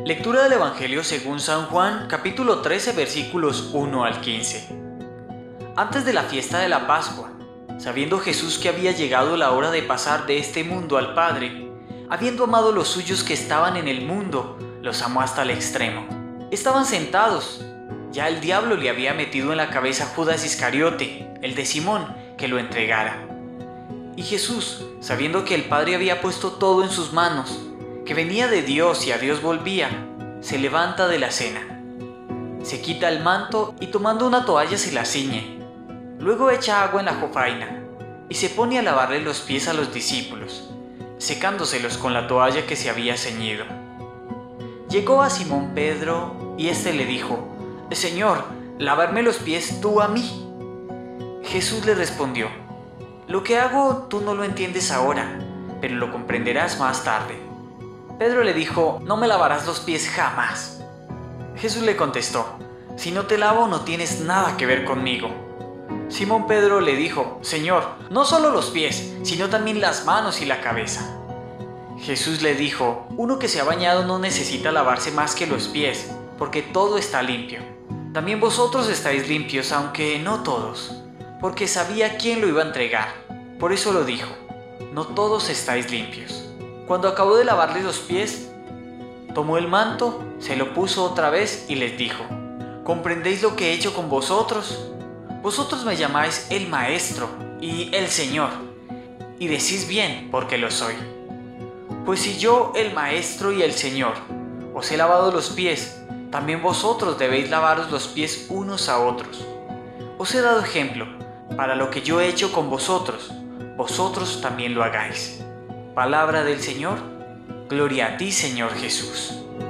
Lectura del Evangelio según San Juan, capítulo 13, versículos 1 al 15. Antes de la fiesta de la Pascua, sabiendo Jesús que había llegado la hora de pasar de este mundo al Padre, habiendo amado los suyos que estaban en el mundo, los amó hasta el extremo. Estaban sentados. Ya el diablo le había metido en la cabeza a Judas Iscariote, el de Simón, que lo entregara. Y Jesús, sabiendo que el Padre había puesto todo en sus manos, que venía de Dios y a Dios volvía, se levanta de la cena. Se quita el manto y tomando una toalla se la ciñe. Luego echa agua en la jofaina y se pone a lavarle los pies a los discípulos, secándoselos con la toalla que se había ceñido. Llegó a Simón Pedro y éste le dijo: «Señor, ¿lavarme los pies tú a mí?». Jesús le respondió: «Lo que hago tú no lo entiendes ahora, pero lo comprenderás más tarde». Pedro le dijo: «No me lavarás los pies jamás». Jesús le contestó: «Si no te lavo no tienes nada que ver conmigo». Simón Pedro le dijo: «Señor, no solo los pies, sino también las manos y la cabeza». Jesús le dijo: «Uno que se ha bañado no necesita lavarse más que los pies, porque todo está limpio. También vosotros estáis limpios, aunque no todos», porque sabía quién lo iba a entregar. Por eso lo dijo: «No todos estáis limpios». Cuando acabó de lavarles los pies, tomó el manto, se lo puso otra vez y les dijo: «¿Comprendéis lo que he hecho con vosotros? Vosotros me llamáis el Maestro y el Señor, y decís bien porque lo soy. Pues si yo, el Maestro y el Señor, os he lavado los pies, también vosotros debéis lavaros los pies unos a otros. Os he dado ejemplo, para lo que yo he hecho con vosotros, vosotros también lo hagáis». Palabra del Señor. Gloria a ti, Señor Jesús.